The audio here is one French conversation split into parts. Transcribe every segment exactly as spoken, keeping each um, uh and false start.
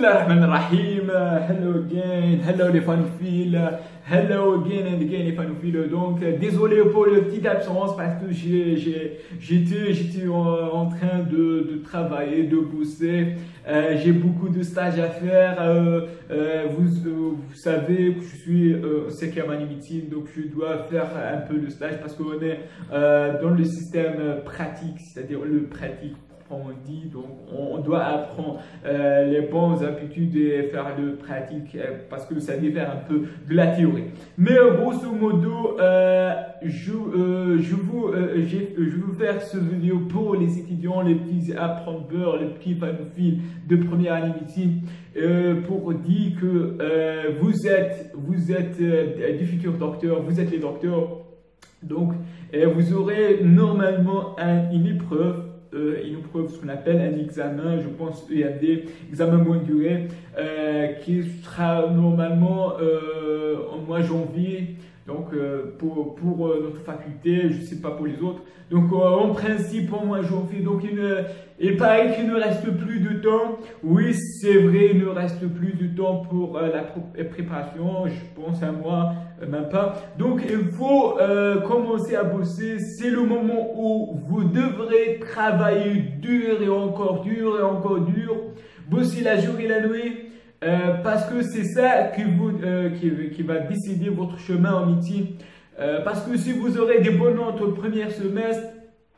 Bismillahirrahmanirrahim. Hello again, hello les fanophiles, hello again and again les fanophiles. Donc désolé pour le petit absence parce que j'étais j'étais en, en train de, de travailler, de bosser. Euh, j'ai beaucoup de stages à faire. Euh, euh, vous, euh, vous savez que je suis euh, cinquième année médecine, donc je dois faire un peu de stage parce qu'on est euh, dans le système pratique, c'est-à-dire le pratique. On dit, donc on doit apprendre euh, les bonnes habitudes et faire le pratique euh, parce que ça diffère un peu de la théorie. Mais euh, grosso modo, euh, je, euh, je, vous, euh, je vais vous faire cette vidéo pour les étudiants, les petits apprenteurs, les petits fanophiles de première année médecine euh, pour dire que euh, vous êtes, vous êtes euh, des futurs docteurs, vous êtes les docteurs. Donc euh, vous aurez normalement un, une épreuve. Euh, une épreuve, ce qu'on appelle un examen, je pense E M D, examen longue durée, euh, qui sera normalement euh, en mois janvier, donc euh, pour, pour euh, notre faculté, je ne sais pas pour les autres. Donc euh, en principe en mois janvier, donc il, ne, il paraît qu'il ne reste plus de temps. Oui, c'est vrai, il ne reste plus de temps pour euh, la préparation, je pense un mois, euh, même pas. Donc il faut euh, commencer à bosser, c'est le moment où vous devrez travailler dur et encore dur et encore dur, bosser la jour et la nuit. Euh, parce que c'est ça qui, vous, euh, qui, qui va décider votre chemin en médecine. Euh, parce que si vous aurez des bonnes notes au premier semestre,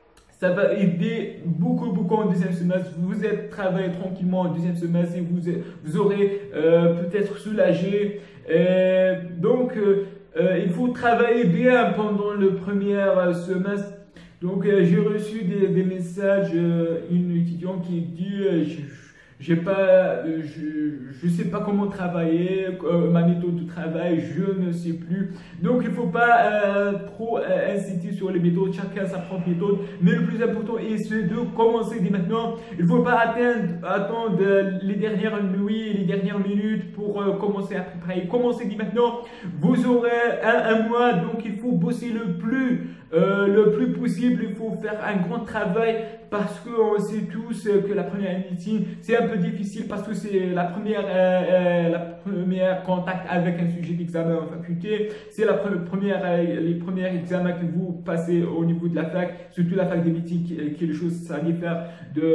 ça va aider beaucoup, beaucoup en deuxième semestre. Vous êtes travaillé tranquillement en deuxième semestre et vous, vous aurez euh, peut-être soulagé. Euh, donc, euh, euh, il faut travailler bien pendant le premier semestre. Donc, euh, j'ai reçu des, des messages, euh, une étudiante qui dit euh, je, J'ai pas, je, je sais pas comment travailler, euh, ma méthode de travail, je ne sais plus. Donc il faut pas euh, trop euh, insister sur les méthodes, chacun sa propre méthode. Mais le plus important est de commencer dès maintenant. Il faut pas attendre, attendre les dernières nuits, les dernières minutes pour euh, commencer à préparer. Commencez dès maintenant. Vous aurez un, un mois, donc il faut bosser le plus, euh, le plus possible. Il faut faire un grand travail parce qu'on sait tous que la première année médecine c'est un peu difficile parce que c'est la première, euh, euh, la première contact avec un sujet d'examen en faculté, c'est la première, euh, les premiers examens que vous passez au niveau de la fac, surtout la fac de médecine qui, qui est les choses ça diffère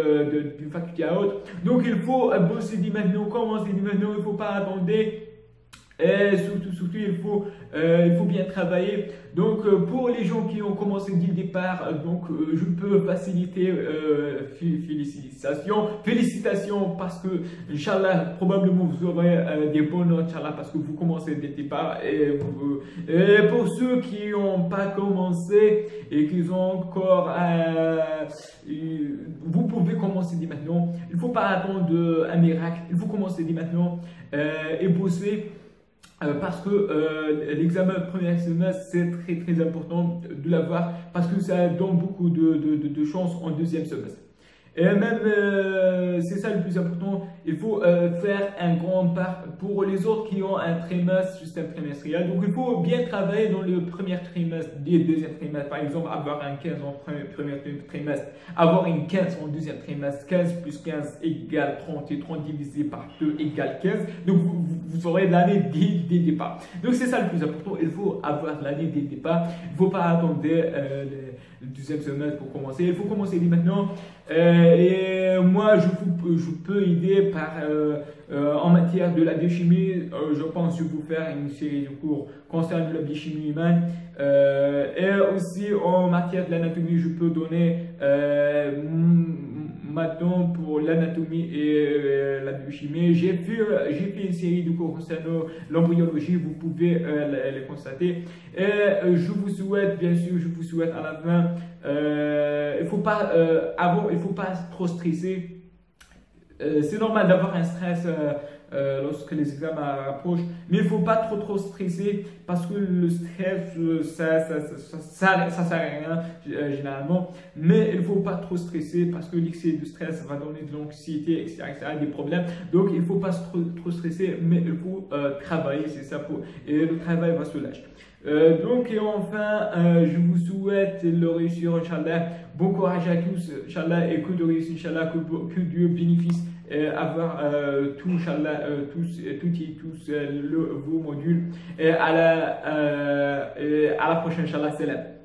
de d'une faculté à autre. Donc il faut bosser dès maintenant, commencer dès maintenant, il ne faut pas attendre. Et surtout, surtout il, faut, euh, il faut bien travailler. Donc, euh, pour les gens qui ont commencé dès le départ, euh, donc, euh, je peux faciliter. Euh, félicitations, félicitations parce que, Inch'Allah, probablement vous aurez euh, des bonnes notes, Inch'Allah, parce que vous commencez dès le départ. Et, vous, et pour ceux qui n'ont pas commencé et qui ont encore, euh, vous pouvez commencer dès maintenant. Il ne faut pas attendre un miracle. Il faut commencer dès maintenant euh, et bosser. Euh, parce que euh, l'examen premier semestre, c'est très très important de l'avoir parce que ça donne beaucoup de, de, de, de chances en deuxième semestre. Et même, euh, c'est ça le plus important, il faut euh, faire un grand pas pour les autres qui ont un trimestre, système trimestriel. Donc, il faut bien travailler dans le premier trimestre, le deuxième trimestre. Par exemple, avoir un quinze en premier, premier trimestre, avoir une quinze en deuxième trimestre. quinze plus quinze égale trente et trente divisé par deux égale quinze. Donc, vous, vous aurez l'année dès, dès le départ. Donc, c'est ça le plus important. Il faut avoir l'année dès le départ. Il ne faut pas attendre euh, le deuxième semestre pour commencer. Il faut commencer dès maintenant. Euh, et moi, je, vous, je peux aider par, euh, euh, en matière de la biochimie. Euh, je pense que je vais vous faire une série de cours concernant la biochimie humaine. Euh, et aussi en matière de l'anatomie, je peux donner euh, maintenant pour l'anatomie et euh, la biochimie. J'ai fait, fait une série de cours concernant l'embryologie, vous pouvez euh, les, les constater. Et euh, je vous souhaite, bien sûr, je vous souhaite à la fin, euh, il faut pas, euh, avant, il ne faut pas trop stresser. Euh, c'est normal d'avoir un stress euh, euh, lorsque les examens approchent, mais il ne faut pas trop trop stresser parce que le stress, euh, ça ça, ça, ça, ça, ça sert à rien euh, généralement, mais il ne faut pas trop stresser parce que l'excès de stress va donner de l'anxiété, et cetera, et cetera, des problèmes. Donc il ne faut pas trop, trop stresser, mais il faut euh, travailler, c'est ça, pour, et le travail va se lâcher. Euh, donc et enfin, euh, je vous souhaite le réussir, Inch'Allah. Bon courage à tous, Inch'Allah, et que de réussir, Inch'Allah, que, que Dieu bénéficie euh, avoir euh, tout, Inch'Allah, euh, tous, toutes et tous euh, le, vos modules. Et à la, euh, et à la prochaine, Inch'Allah, salam.